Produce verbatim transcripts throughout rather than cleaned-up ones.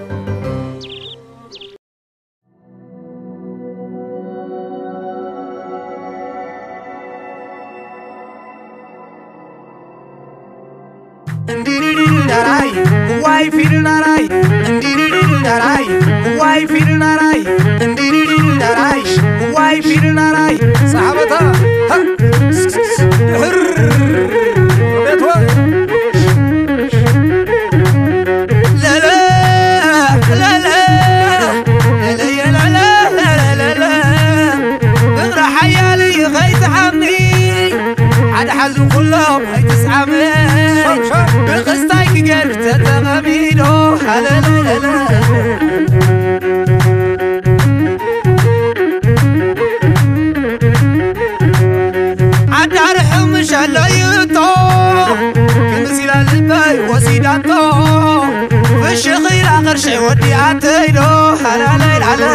Darai, why feel darai? Darai, why feel darai? Darai, why feel darai? Sahabata, ha, la la la la la la la la. اقرا حيالي غيث عمي عاد حزن كلهم هيتسعمي بقصتك قلت تغمينو لا لا لا لا عاد ارحم شلا يطو كمسيل الباي وسيداتو فالشغير اخر شي ودي عتينو لا لا لا لا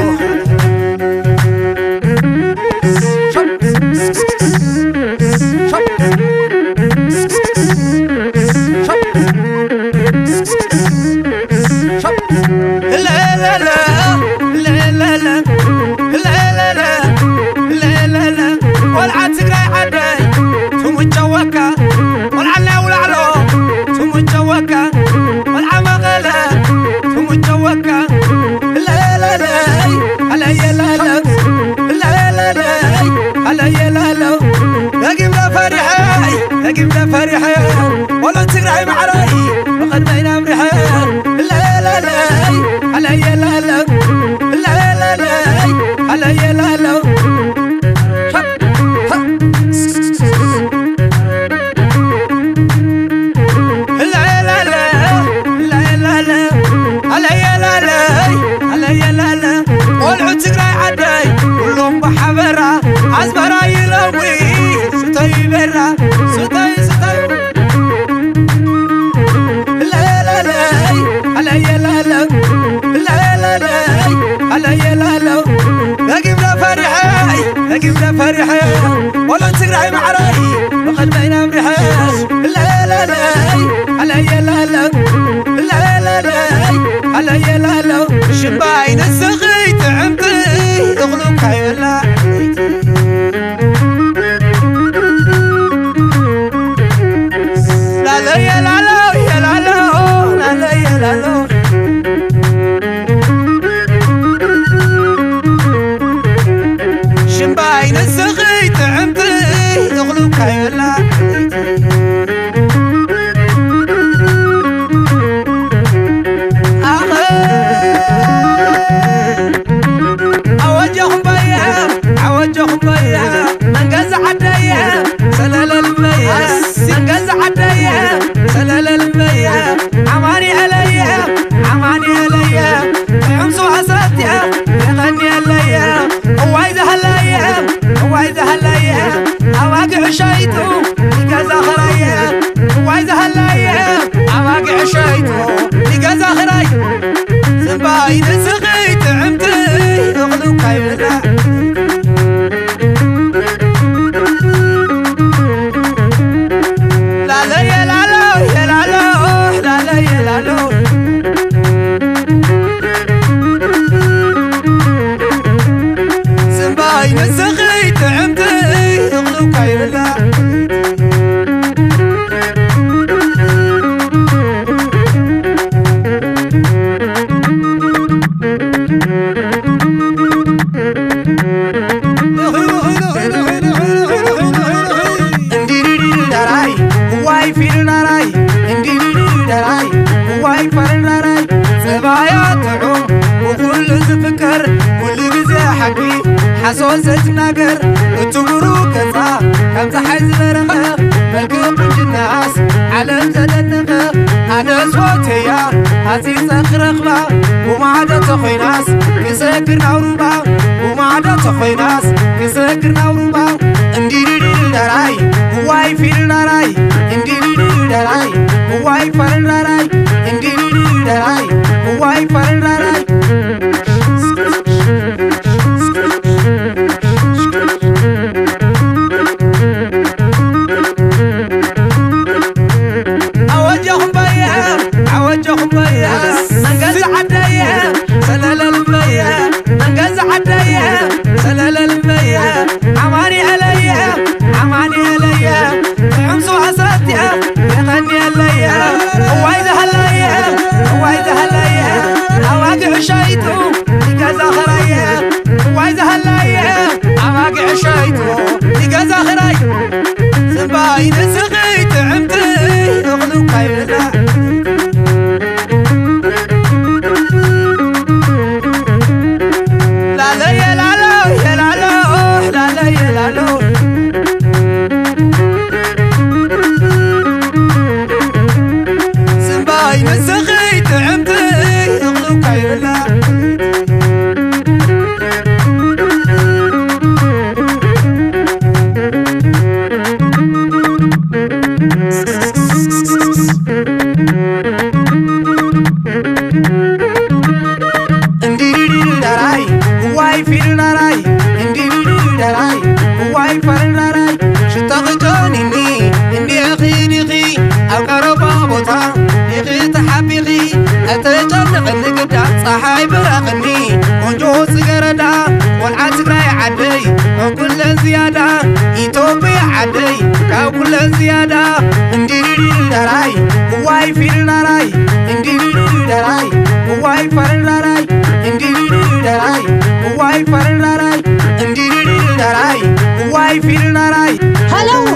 قمنا فرحة ولا تقرعي معراي وقد بينا مرحة لا لا لا هلا يا لا لا لا لا لا هلا يا لا لا لا لا لا لا لا لا هلا يا لا لا هلا يا لا لا والعود تقرعي عداي كلهم بحبرة عزبرة يلوي ستاي برا ستاي ستاي لا لا لا هلا يا لا لا لا لا لا هلا يا لا لا قمنا فرحة قمنا فرحة ولا تقرعي معراي وقد بينا مرحة لا لا لا هلا يا لا لا لا لا لا هلا يا لا لا شباين السغيت عمتي اغلوك يا لا شمباين السغيت عمتي يغلوك يلا اوجههم بيا اوجههم بيا من قز عديا سلال الميا من قز عديا سلال الميا عماني عليا عماني عليا يحمسوا عصاتيا يغني عليا هو عايز هلايا هو عايز هلايا اواقع شايتو لقاز اخريا هو عايز هلايا اواقع شايتو لقاز اخري زنباين سغيت عمتي اغلوك يبلا لا لا يا لا لا يا لا لا لا لا يا لا لا زنباين سغيت عمتي اغلوك يبلا حسوسة ناقر وتمرو كذا كم تحز برخة ملقب الناس علم زدنخة أنا صوتيا هاتي صخر خبا وما عدا تخوي ناس كسكر نوروبا وما عدا تخوي ناس كسكر نوروبا انديري دراي هواي فيل دراي انديري دراي هواي فال دراي انديري دراي هواي فال دراي اوجههم بيا اوجههم بيا من قزعت سخيت عمتي يغلو كايلا صحاي برقني ونجو سجردا والعن تقراي عدي وكل زيادة يتوبي عدي كل زيادة انديري دراي واي في دراي انديري دراي واي فر دراي انديري دراي واي فر دراي انديري دراي واي في دراي هلو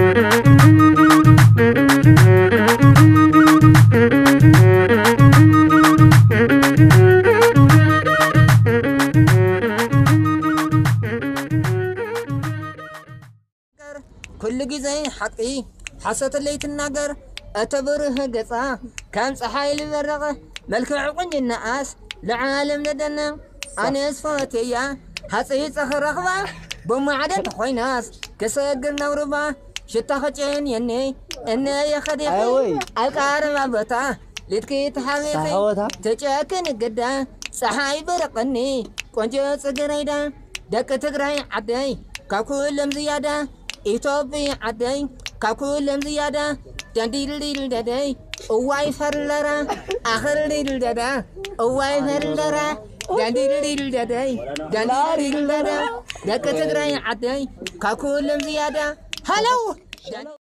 كل جزء حقي حسيت اللي تناجر أتبره قصة كان صحاي المرقة ملك عقن الناس لعالم لدنا أنا أسفوتيا حسيت صخر رغبة بمعدن خويناس كسجر نوربا شتاخجين يني إني يا خديقي الكارم أبتا لتكي تحقيقي تجاكن قدا صحاي برقني كونجو سجريدا دك تقراي عدي كاكولم زيادة إيتوبي عدي كاكولم زيادة دنديل ديل ددي أواي فرلرا آخر ديل ددا أواي فرلرا دنديل ديل ددي دنديل ديل ددا دك تقراي عدي كاكولم زيادة هلو